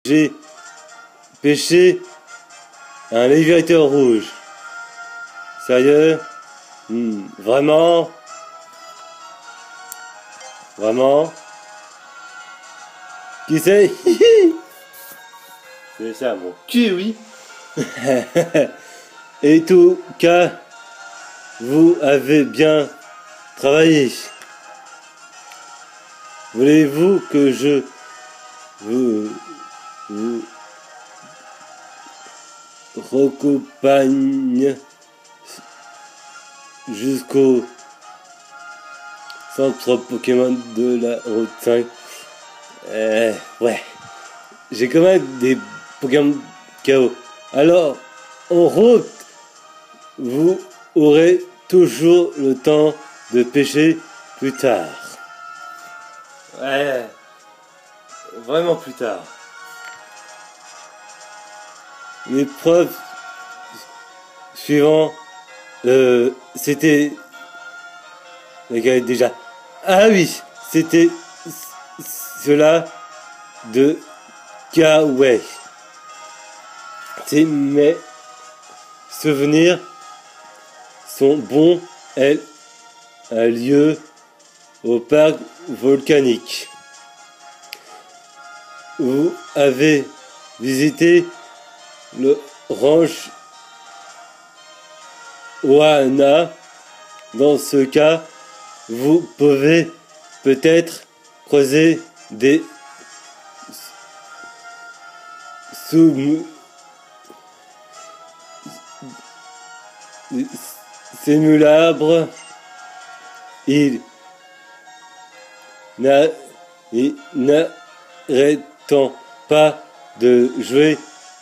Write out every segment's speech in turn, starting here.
j'ai pêché un léviateur rouge. Sérieux? Vraiment? Vraiment? Qui c'est? C'est ça, mon cul, oui. Et tout cas, vous avez bien travaillé. Voulez-vous que je vous raccompagne jusqu'au centre Pokémon de la route 5? Ouais. J'ai quand même des Pokémon KO. Alors, en route, vous aurez toujours le temps de pêcher plus tard. Ouais. Vraiment plus tard. L'épreuve suivante, c'était... Lequel déjà? Ah oui, c'était cela de Kawaii. Mes souvenirs sont bons. Elle a lieu au parc volcanique. Vous avez visité le ranch Oana. Dans ce cas, vous pouvez peut-être croiser des simulacres. Il n'arrêtant pas de jouer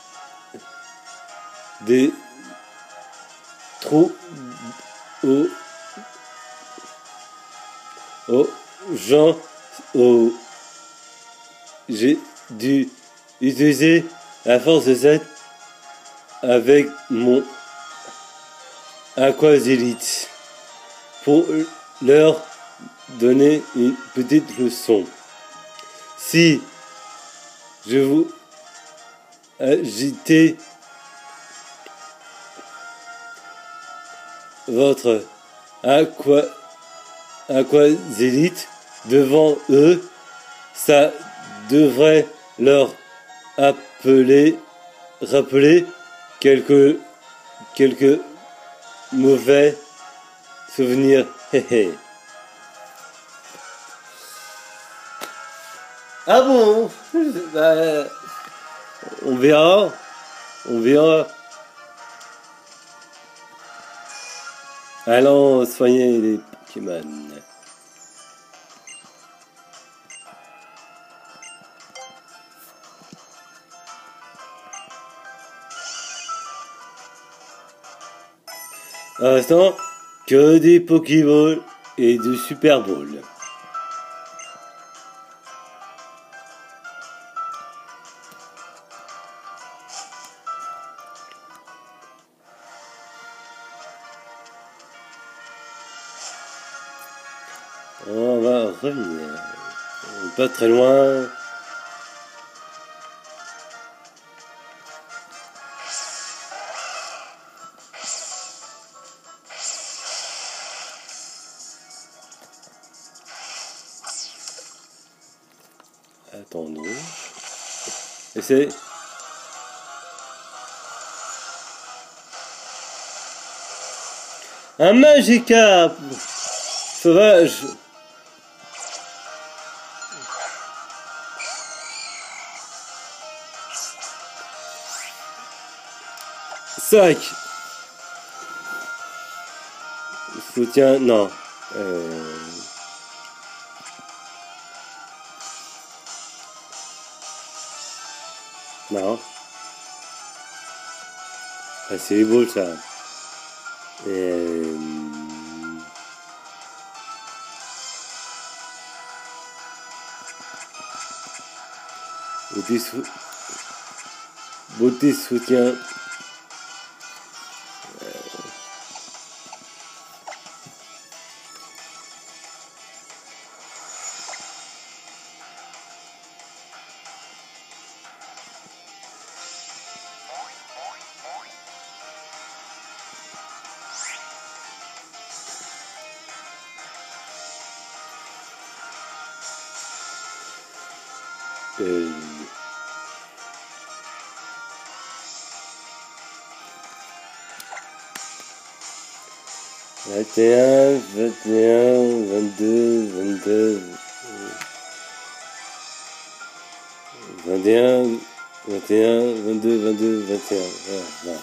des trous aux gens. J'ai dû utiliser la force de 7 avec mon Aquazilite pour leur donner une petite leçon. Si je vous agitez votre Aquazilite devant eux, ça devrait leur rappeler quelques mauvais souvenirs. Ah bon? On verra. Allons soigner les Pokémon. À l'instant, que des Pokéballs et du Super Bowl. On va revenir. Pas très loin. Attendons. Et c'est... un Magikarp sauvage. Sac. Soutien, non. Non. Ah, c'est beau ça. Beauté soutien. euh, 21, 21, 22, 22, 21, 21, 22, 22, 21. Voilà.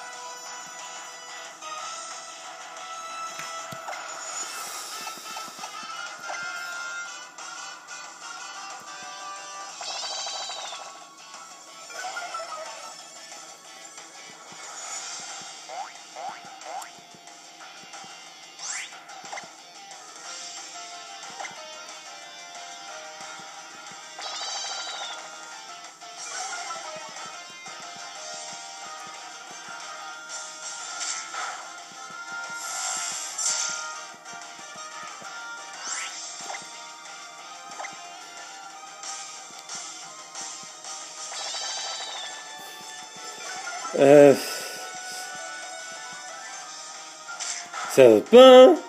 Ça va pas, hein?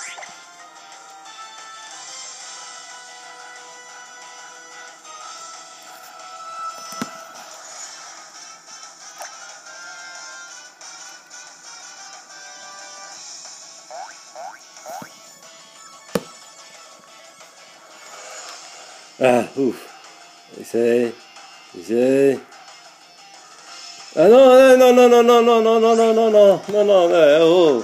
Ah, ouf. Essaye. Essaye. Ah non, non, non, non, non, non, non, non, non, non, non, non, non, oh.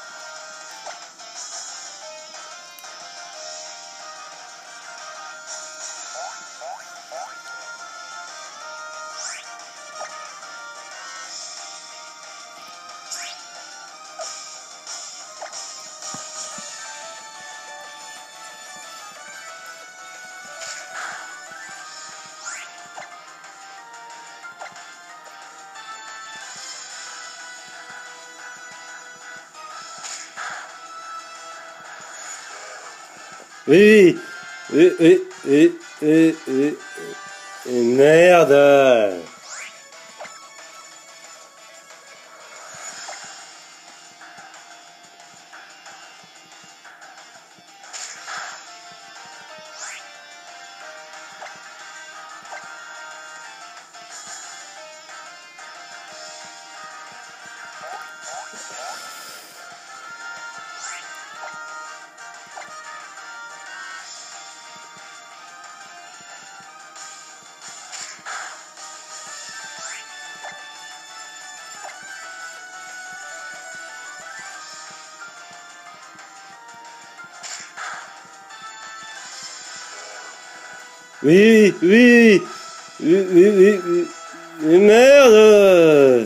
Oui, oui, oui, oui, oui, oui, oui. Merde. Oui, oui, oui, oui, oui, oui, oui, merde.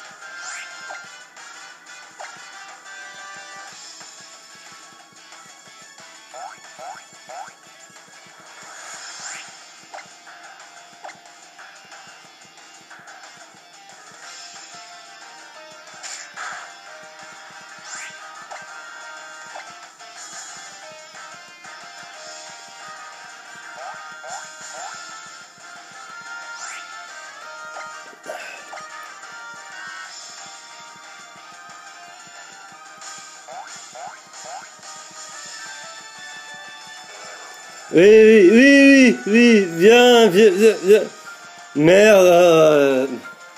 Oui, oui, oui, oui, oui, viens, viens, viens, viens. Merde.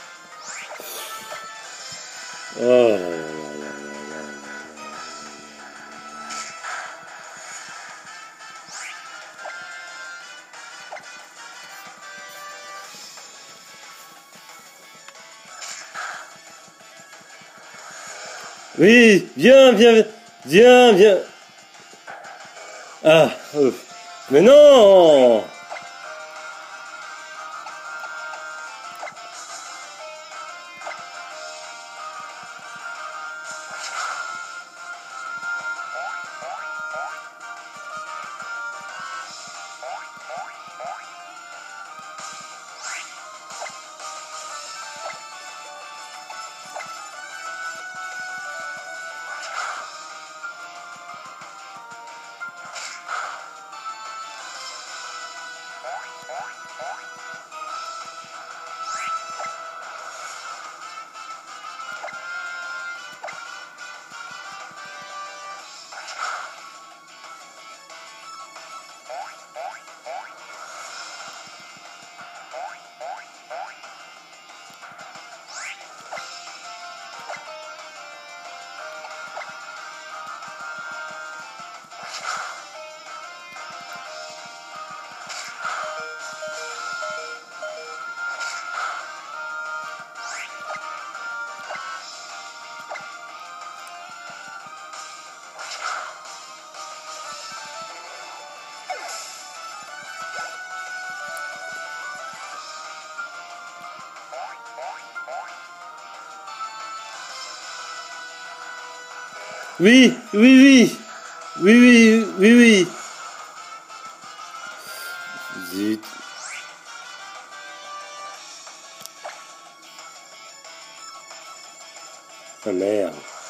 Oh là là là là là. Oui, viens, viens, viens, viens. Ah, ouf. Mais non. Oui, oui, oui. Oui, oui, oui, oui. Zut. Ah merde.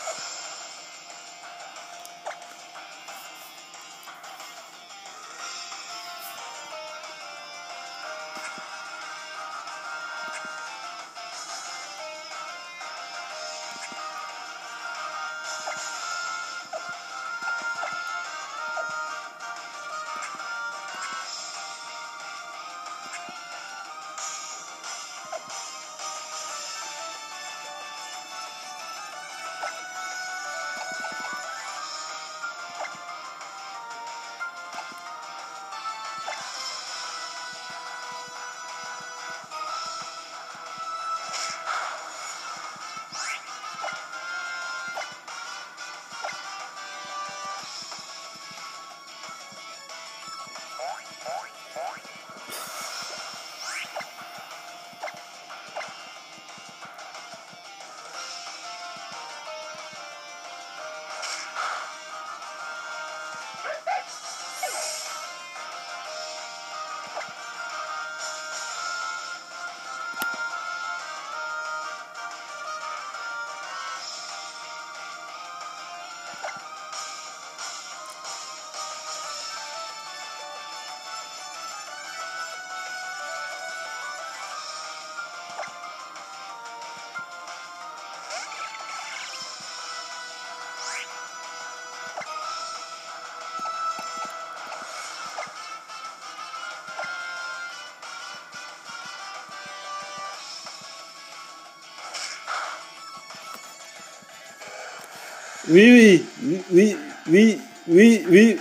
Oui, oui, oui, oui, oui, oui.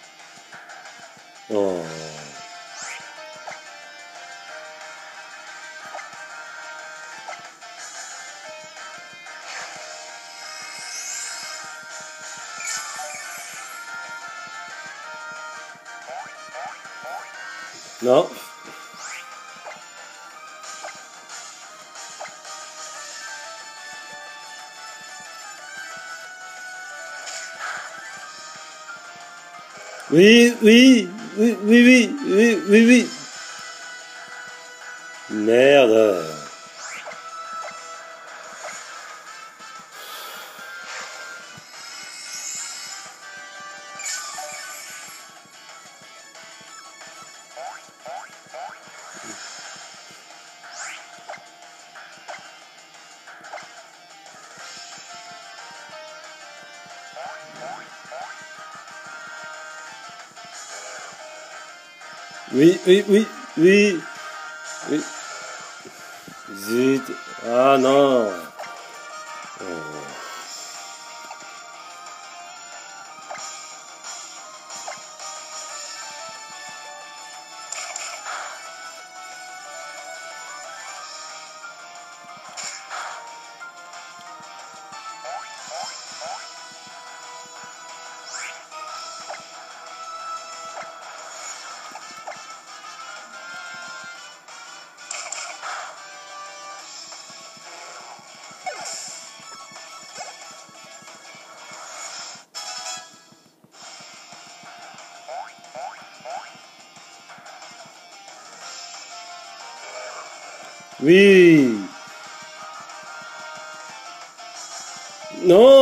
Oh. Non. Oui, oui, oui, oui, oui, oui, oui, oui. Merde. Oui, oui, oui, oui, oui. Zut. Ah non. Oui. Non.